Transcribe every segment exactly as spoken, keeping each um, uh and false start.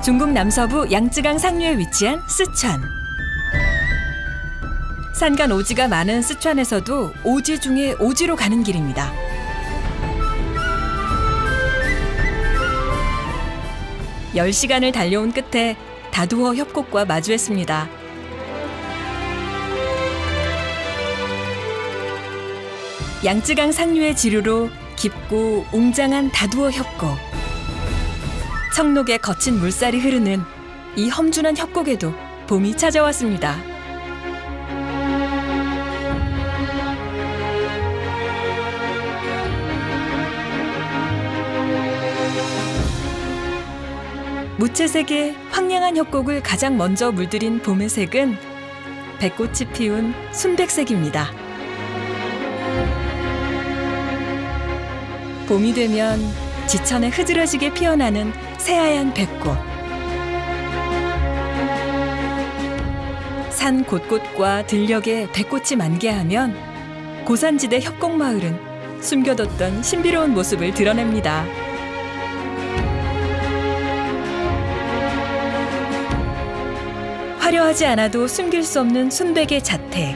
중국 남서부 양쯔강 상류에 위치한 쓰촨. 산간 오지가 많은 쓰촨에서도 오지 중에 오지로 가는 길입니다. 열 시간을 달려온 끝에 다두어 협곡과 마주했습니다. 양쯔강 상류의 지류로 깊고 웅장한 다두어 협곡. 청록의 거친 물살이 흐르는 이 험준한 협곡에도 봄이 찾아왔습니다. 무채색의 황량한 협곡을 가장 먼저 물들인 봄의 색은 백꽃이 피운 순백색입니다. 봄이 되면 지천에 흐드러지게 피어나는 새하얀 백꽃. 산 곳곳과 들녘에 백꽃이 만개하면 고산지대 협곡마을은 숨겨뒀던 신비로운 모습을 드러냅니다. 화려하지 않아도 숨길 수 없는 순백의 자태.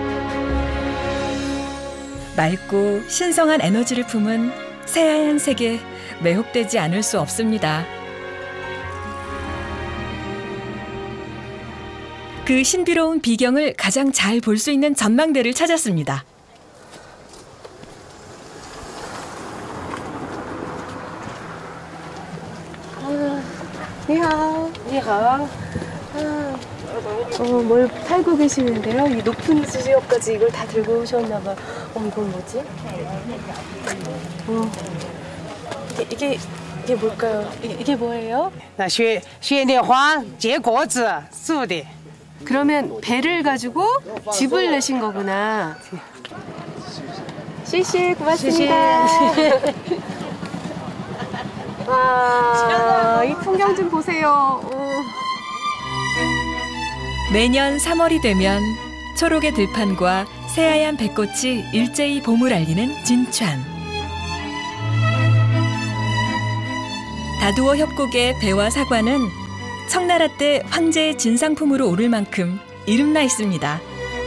맑고 신성한 에너지를 품은 새하얀 색에 매혹되지 않을 수 없습니다. 그 신비로운 비경을 가장 잘 볼 수 있는 전망대를 찾았습니다. 아, 니하오. 니하오. 아, 어, 뭘 팔고 계시는데요? 이 높은 지역까지 이걸 다 들고 오셨나 봐. 어, 이건 뭐지? 어, 이게, 이게, 이게 뭘까요? 이, 이게 뭐예요? 那雪雪莲花结果子树的。 그러면 배를 가지고 집을 내신 거구나. 씨씨, 고맙습니다. 와, 이 풍경 좀 보세요. 오. 매년 삼월이 되면 초록의 들판과 새하얀 백꽃이 일제히 봄을 알리는 진촨. 다두어 협곡의 배와 사과는 청나라 때 황제의 진상품으로 오를 만큼 이름나 있습니다.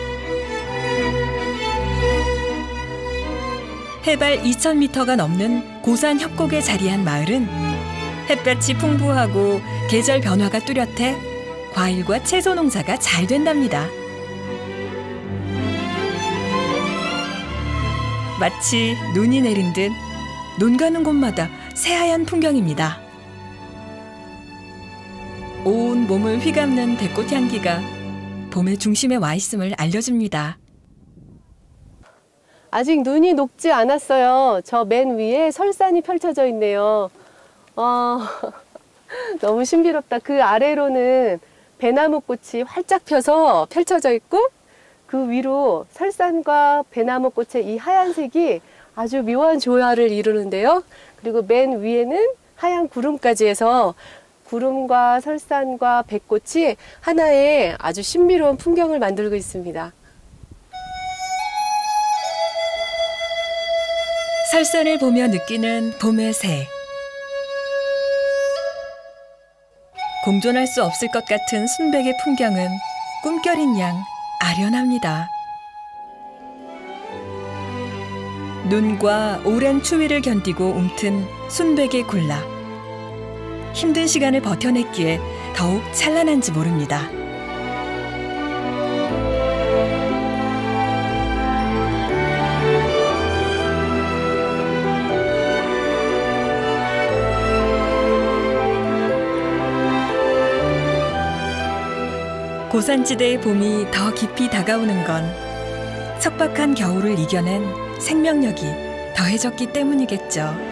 해발 이천 미터가 넘는 고산 협곡에 자리한 마을은 햇볕이 풍부하고 계절 변화가 뚜렷해 과일과 채소 농사가 잘 된답니다. 마치 눈이 내린 듯 눈 가는 곳마다 새하얀 풍경입니다. 온 몸을 휘감는 백꽃 향기가 봄의 중심에 와 있음을 알려줍니다. 아직 눈이 녹지 않았어요. 저 맨 위에 설산이 펼쳐져 있네요. 어, 너무 신비롭다. 그 아래로는 배나무꽃이 활짝 펴서 펼쳐져 있고 그 위로 설산과 배나무꽃의 이 하얀색이 아주 묘한 조화를 이루는데요. 그리고 맨 위에는 하얀 구름까지 해서 구름과 설산과 백꽃이 하나의 아주 신비로운 풍경을 만들고 있습니다. 설산을 보며 느끼는 봄의 새. 공존할 수 없을 것 같은 순백의 풍경은 꿈결인 양 아련합니다. 눈과 오랜 추위를 견디고 움튼 순백의 굴라. 힘든 시간을 버텨냈기에 더욱 찬란한지 모릅니다. 고산지대의 봄이 더 깊이 다가오는 건 척박한 겨울을 이겨낸 생명력이 더해졌기 때문이겠죠.